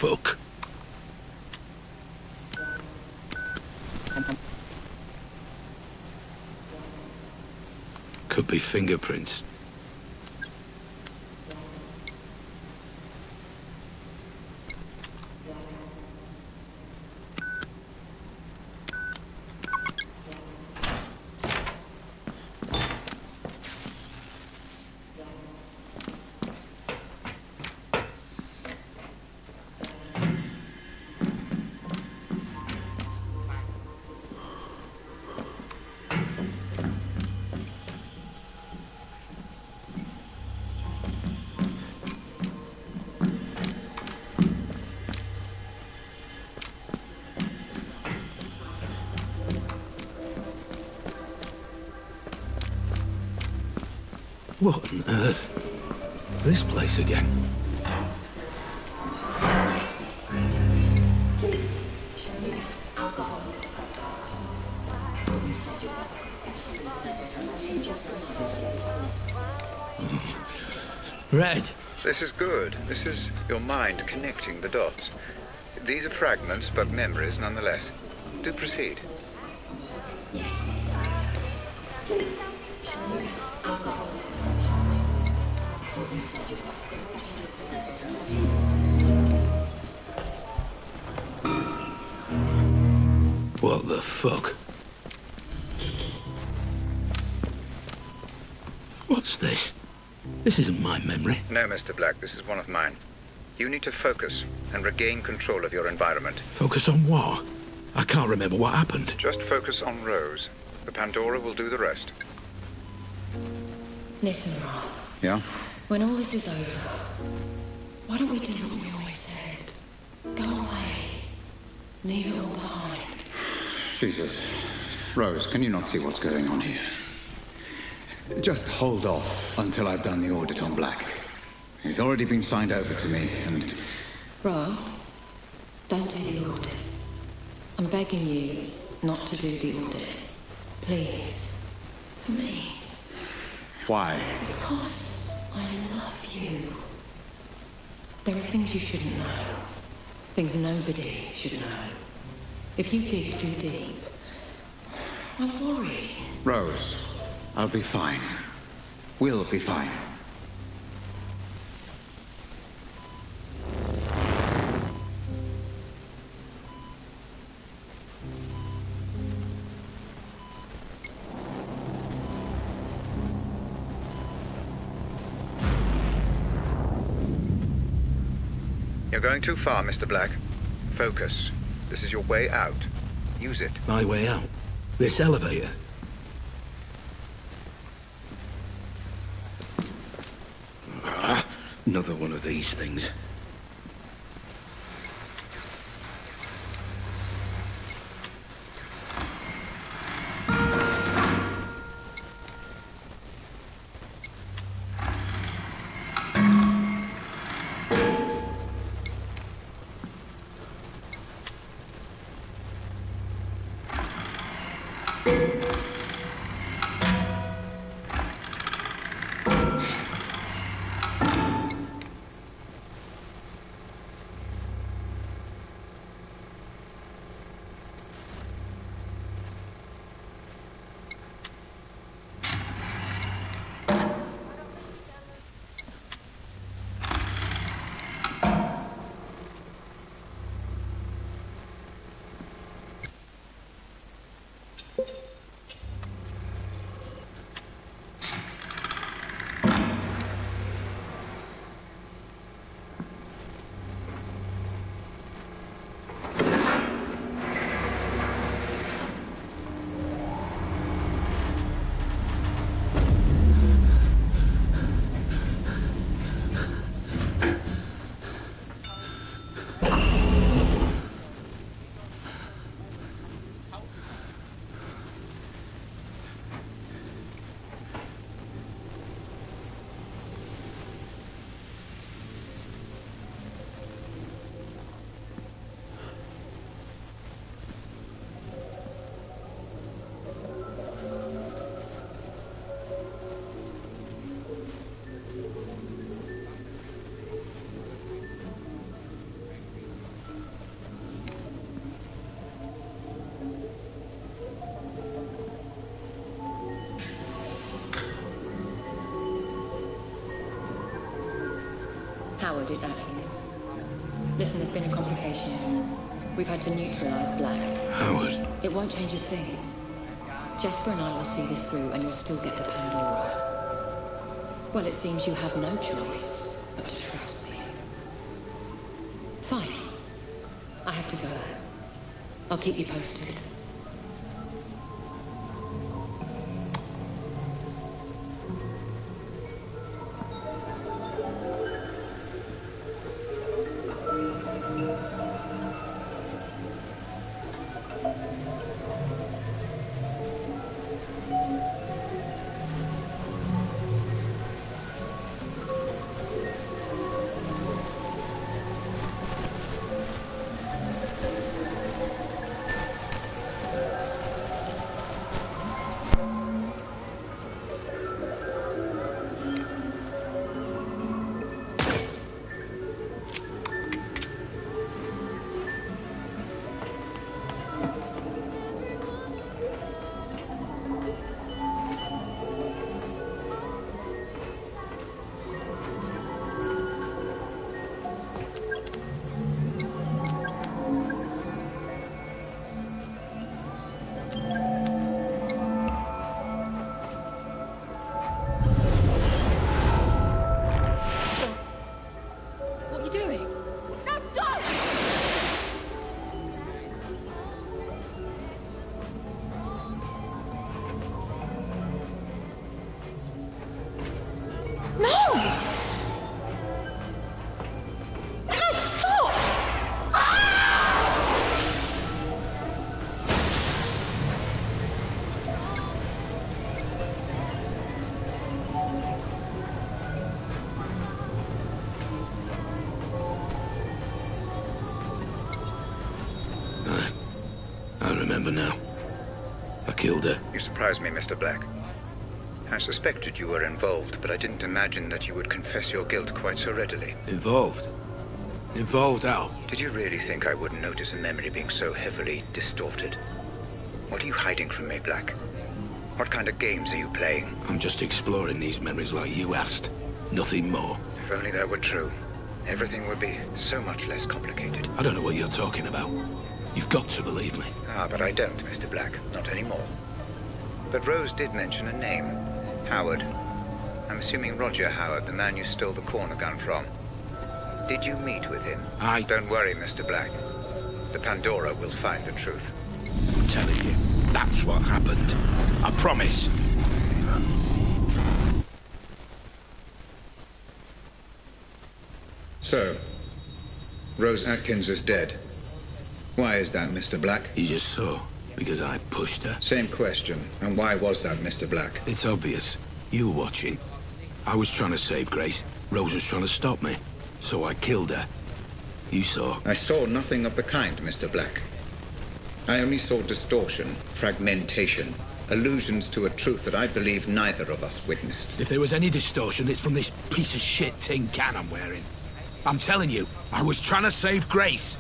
fuck? Could be fingerprints. What on earth? This place again? Red. This is good. This is your mind connecting the dots. These are fragments, but memories nonetheless. Do proceed. What the fuck? What's this? This isn't my memory. No, Mr. Black, this is one of mine. You need to focus and regain control of your environment. Focus on what? I can't remember what happened. Just focus on Rose. The Pandora will do the rest. Listen, Rob. Yeah? When all this is over, why don't we do what we always said? Go away. Leave it all behind. Jesus. Rose, can you not see what's going on here? Just hold off until I've done the audit on Black. He's already been signed over to me, and... Rob, don't do the audit. I'm begging you not to do the audit. Please. For me. Why? Because I love you. There are things you shouldn't know. Things nobody should know. If you dig too deep, I worry. Rose, I'll be fine. We'll be fine. You're going too far, Mr. Black. Focus. This is your way out. Use it. My way out? This elevator? Another one of these things. Howard is Atkins. Listen, there's been a complication. We've had to neutralize Black. Howard. It won't change a thing. Jasper and I will see this through, and you'll still get the Pandora. Well, it seems you have no choice but to trust me. Fine. I have to go. I'll keep you posted. I remember now. I killed her. You surprised me, Mr. Black. I suspected you were involved, but I didn't imagine that you would confess your guilt quite so readily. Involved? Involved how? Did you really think I wouldn't notice a memory being so heavily distorted? What are you hiding from me, Black? What kind of games are you playing? I'm just exploring these memories like you asked. Nothing more. If only that were true, everything would be so much less complicated. I don't know what you're talking about. You've got to believe me. Ah, but I don't, Mr. Black. Not anymore. But Rose did mention a name. Howard. I'm assuming Roger Howard, the man you stole the corner gun from. Did you meet with him? Don't worry, Mr. Black. The Pandora will find the truth. I'm telling you, that's what happened. I promise. So, Rose Atkins is dead. Why is that, Mr. Black? You just saw, because I pushed her. Same question. And why was that, Mr. Black? It's obvious. You were watching. I was trying to save Grace. Rose was trying to stop me. So I killed her. You saw. I saw nothing of the kind, Mr. Black. I only saw distortion, fragmentation, allusions to a truth that I believe neither of us witnessed. If there was any distortion, it's from this piece of shit tin can I'm wearing. I'm telling you, I was trying to save Grace.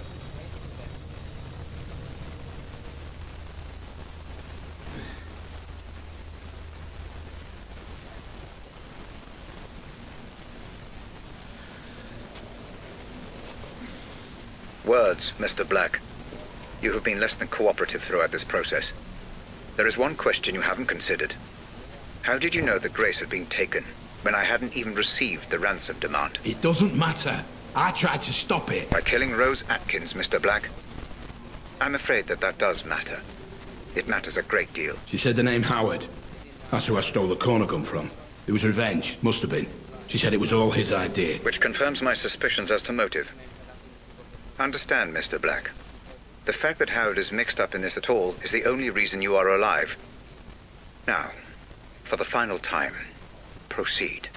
Words, Mr. Black. You have been less than cooperative throughout this process. There is one question you haven't considered. How did you know that Grace had been taken when I hadn't even received the ransom demand? It doesn't matter. I tried to stop it. By killing Rose Atkins, Mr. Black? I'm afraid that does matter. It matters a great deal. She said the name Howard. That's who I stole the corner gun from. It was revenge. Must have been. She said it was all his idea. Which confirms my suspicions as to motive. Understand, Mr. Black. The fact that Howard is mixed up in this at all is the only reason you are alive. Now, for the final time, proceed.